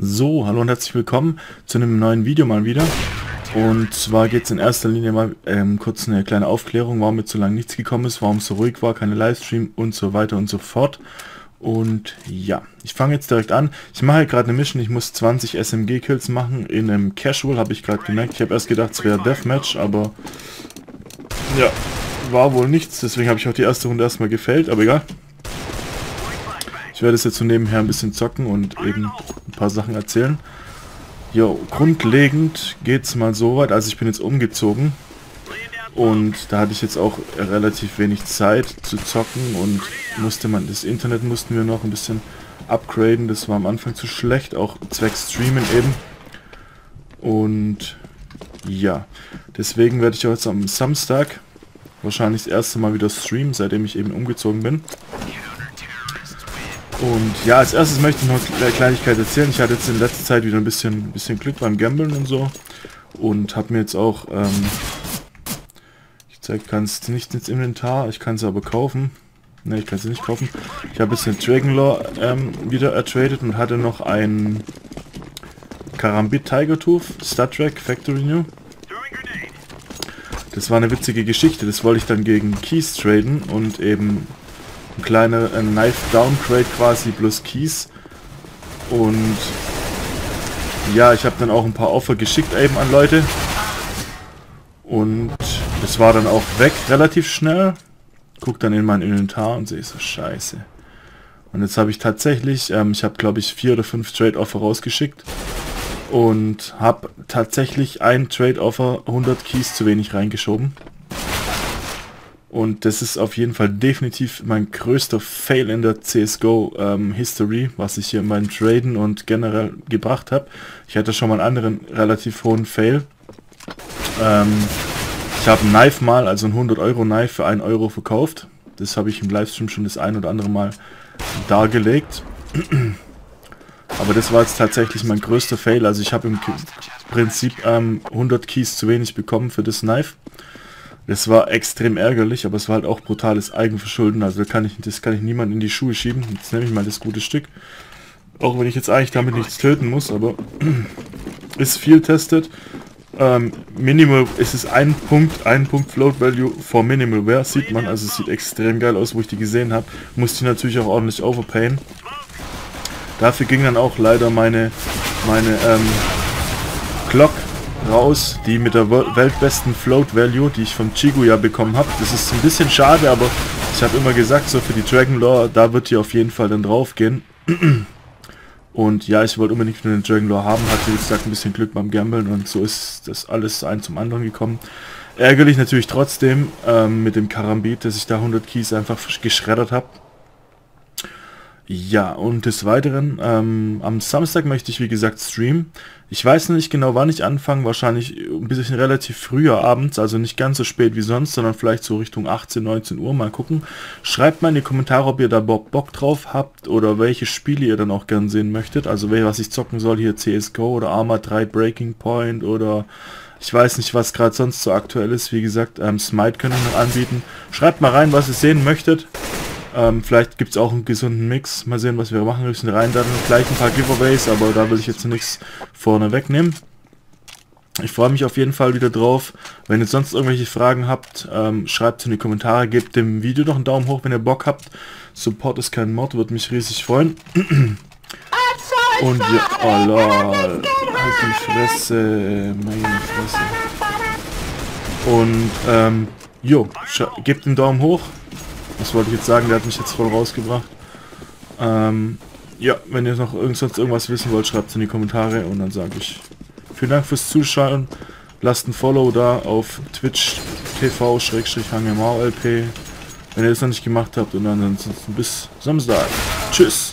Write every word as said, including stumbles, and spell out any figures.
So, hallo und herzlich willkommen zu einem neuen Video mal wieder. Und zwar geht es in erster Linie mal ähm, kurz eine kleine Aufklärung, warum jetzt so lange nichts gekommen ist, warum es so ruhig war, keine Livestream und so weiter und so fort. Und ja, ich fange jetzt direkt an. Ich mache gerade eine Mission, ich muss zwanzig S M G-Kills machen in einem Casual, habe ich gerade gemerkt. Ich habe erst gedacht, es wäre Deathmatch, aber ja, war wohl nichts. Deswegen habe ich auch die erste Runde erstmal gefailt, aber egal. Ich werde es jetzt so nebenher ein bisschen zocken und eben ein paar Sachen erzählen. Jo, grundlegend geht es mal so weit, also ich bin jetzt umgezogen und da hatte ich jetzt auch relativ wenig Zeit zu zocken und musste man, das Internet mussten wir noch ein bisschen upgraden, das war am Anfang zu schlecht, auch zwecks Streamen eben. Und ja, deswegen werde ich auch jetzt am Samstag wahrscheinlich das erste Mal wieder streamen, seitdem ich eben umgezogen bin. Und ja, als erstes möchte ich noch eine Kleinigkeit erzählen. Ich hatte jetzt in letzter Zeit wieder ein bisschen, bisschen Glück beim Gamblen und so. Und habe mir jetzt auch, ähm, ich zeige, kann es nicht ins Inventar, ich kann es aber kaufen. Ne, ich kann es nicht kaufen. Ich habe jetzt eine Dragonlore ähm, wieder ertradet und hatte noch ein Karambit Tiger Tooth, Star Trek Factory New. Das war eine witzige Geschichte, das wollte ich dann gegen Keys traden und eben ein kleiner ein Knife Downgrade quasi plus Keys. Und ja, ich habe dann auch ein paar Offer geschickt eben an Leute. Und das war dann auch weg relativ schnell. Guck dann in mein Inventar und sehe so, scheiße. Und jetzt habe ich tatsächlich, ähm, ich habe glaube ich vier oder fünf Trade Offer rausgeschickt. Und habe tatsächlich ein Trade Offer hundert Keys zu wenig reingeschoben. Und das ist auf jeden Fall definitiv mein größter Fail in der C S G O ähm, History, was ich hier in meinen Traden und generell gebracht habe. Ich hatte schon mal einen anderen relativ hohen Fail. Ähm, ich habe ein Knife mal, also ein hundert Euro Knife für einen Euro verkauft. Das habe ich im Livestream schon das ein oder andere Mal dargelegt. Aber das war jetzt tatsächlich mein größter Fail. Also ich habe im Prinzip ähm, hundert Keys zu wenig bekommen für das Knife. Das war extrem ärgerlich, aber es war halt auch brutales Eigenverschulden, also da kann ich, das kann ich niemand in die Schuhe schieben. Jetzt nehme ich mal das gute Stück. Auch wenn ich jetzt eigentlich damit nichts töten muss, aber ist viel testet. Ähm, Minimal, es ist ein Punkt, ein Punkt Float Value for Minimal Wear, sieht man, also es sieht extrem geil aus, wo ich die gesehen habe. Musste die natürlich auch ordentlich overpayen. Dafür ging dann auch leider meine, meine ähm, Glock raus, die mit der weltbesten Float Value, die ich vom Chiguya bekommen habe. Das ist ein bisschen schade, aber ich habe immer gesagt, so für die Dragonlore, da wird die auf jeden Fall dann drauf gehen. Und ja, ich wollte unbedingt nur den Dragonlore haben, hatte wie gesagt ein bisschen Glück beim Gamblen und so ist das alles ein zum anderen gekommen. Ärgerlich natürlich trotzdem ähm, mit dem Karambit, dass ich da hundert Keys einfach geschreddert habe. Ja, und des Weiteren, ähm, am Samstag möchte ich wie gesagt streamen. Ich weiß nicht genau, wann ich anfange, wahrscheinlich ein bisschen relativ früher abends, also nicht ganz so spät wie sonst, sondern vielleicht so Richtung achtzehn, neunzehn Uhr, mal gucken. Schreibt mal in die Kommentare, ob ihr da Bock drauf habt oder welche Spiele ihr dann auch gern sehen möchtet. Also was ich zocken soll, hier C S G O oder Arma drei Breaking Point oder ich weiß nicht, was gerade sonst so aktuell ist. Wie gesagt, ähm, Smite können wir noch anbieten. Schreibt mal rein, was ihr sehen möchtet. Ähm, vielleicht gibt es auch einen gesunden Mix. Mal sehen, was wir machen müssen. Rein dann gleich ein paar Giveaways, aber da will ich jetzt nichts vorne wegnehmen. Ich freue mich auf jeden Fall wieder drauf. Wenn ihr sonst irgendwelche Fragen habt, ähm, schreibt es in die Kommentare. Gebt dem Video noch einen Daumen hoch, wenn ihr Bock habt. Support ist kein Mord, würde mich riesig freuen. Und ja, oh lol, halt die Fresse, meine Fresse. Und ähm, jo, gebt einen Daumen hoch. Was wollte ich jetzt sagen, der hat mich jetzt voll rausgebracht. Ähm, ja, wenn ihr noch irgend, sonst irgendwas wissen wollt, schreibt es in die Kommentare und dann sage ich vielen Dank fürs Zuschauen. Lasst ein Follow da auf Twitch T V Schrägstrich H G M A L P, wenn ihr das noch nicht gemacht habt, und dann ansonsten bis Samstag. Tschüss!